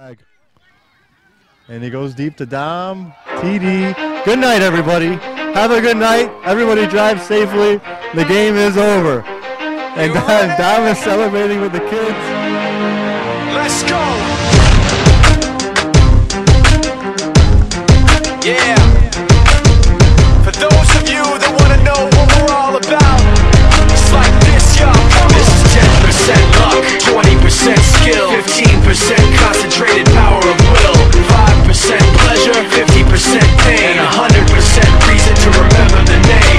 Flag. And he goes deep to Dom. TD. Good night, everybody. Have a good night. Everybody drive safely. The game is over. And Dom is celebrating with the kids. Let's go. Yeah. For those of you that want to know what we're all about, it's like this, y'all. This is 10% luck, 20% skill, 15% concentrated power of will, 5% pleasure, 50% pain, and 100% reason to remember the name.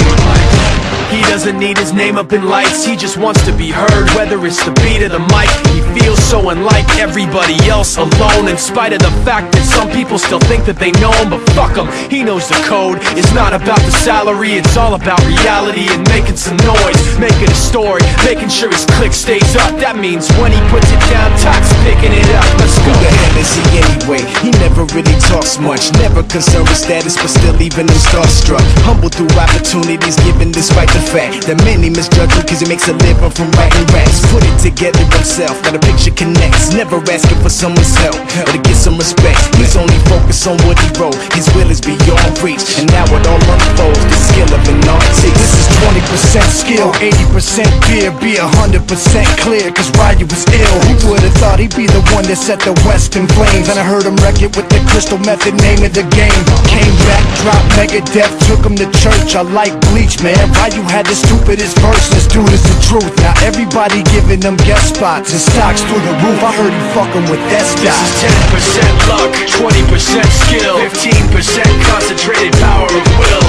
He doesn't need his name up in lights, he just wants to be heard, whether it's the beat of the mic. He feels so unlike everybody else, alone, in spite of the fact that some people still think that they know him. But fuck him, he knows the code. It's not about the salary, it's all about reality and making some noise, making a story, making sure his click stays up. That means when he puts it down, Tox picking it up. Let's go. Who the hell is he anyway? He never really talks much, never concerned with status, but still leaving him starstruck. Humble through opportunities given despite the fact that many misjudge him cause he makes a living from writing raps. Put it together himself, got a picture connects, never asking for someone's help or to get some respect. He's only focused on what he wrote, his will is beyond reach, and now it all unfolds, the skill of an artist. This is 20% skill, 80% fear, be 100% clear, cause Ryu was ill. Who would've thought he'd be the one that set the West in flames? And I heard him wreck it with the Crystal Method, name of the game. Came back, dropped Megadeth, took him to church. I like Bleach, man. Ryu had the stupidest verse, this dude is the truth. Now everybody giving them guest spots and stocks through the roof. I heard he fucking with that This is 10% luck, 20% skill, 15% concentrated power of will,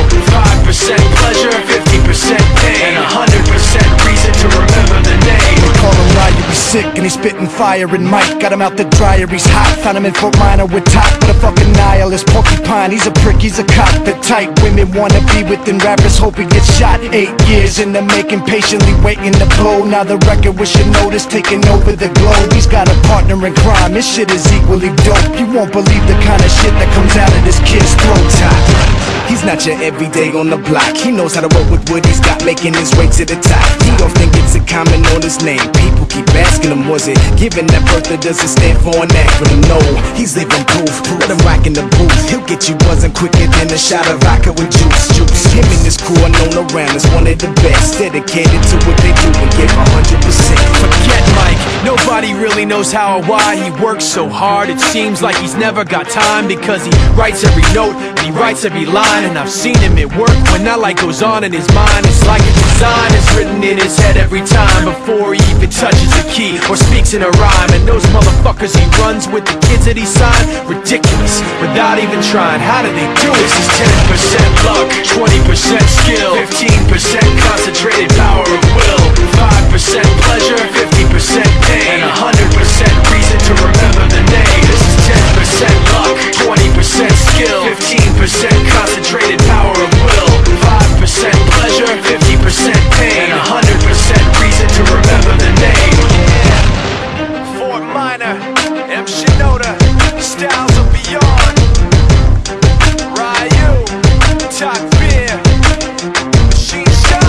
5% pleasure, 50% pain, and 100% reason to remember the name. They call him Ryu, he's sick and he's spitting fire. And Mike got him out the dryer, he's hot. Found him in Fort Minor with top, but a fucking nihilist porcupine. He's a prick, he's a cop. The type women wanna be within rappers, hope he gets shot. 8 years in the making, patiently waiting to blow. Now the record with your notice taking over the globe. He's got a partner in crime, his shit is equally dope. You won't believe the kind of shit that comes out of this kid's throat. Top. He's not your everyday on the block, he knows how to work with what he's got, making his way to the top. He often gets a comment on his name, people keep asking him, was it given that birth or does it stand for an acronym? No, he's living proof, let him rock in the booth. He'll get you buzzing quicker than a shot of vodka with juice. Him and his crew are known around as one of the best, dedicated to what they do and give 100%. Forget Mike, nobody really knows how or why he works so hard. It seems like he's never got time, because he writes every note and he writes every line. And I've seen him at work when that light goes on in his mind. It's like a design is written in his head every time, before he even touches a key or speaks in a rhyme. And those motherfuckers he runs with, the kids that he signed, ridiculous, without even trying. How do they do it? This is 10% luck, 20% skill, 15% concentrated power of will, 5% pleasure, 50% pain, and 100% reason to remember the name. This is 10% luck, 20% skill, 15% concentrated power of will, 5% pleasure, 50% pain, and 100% reason to remember the name. Yeah. Fort Minor, M. Shinoda, Styles of Beyond, Ryu, Talk Beer, Machine Shop.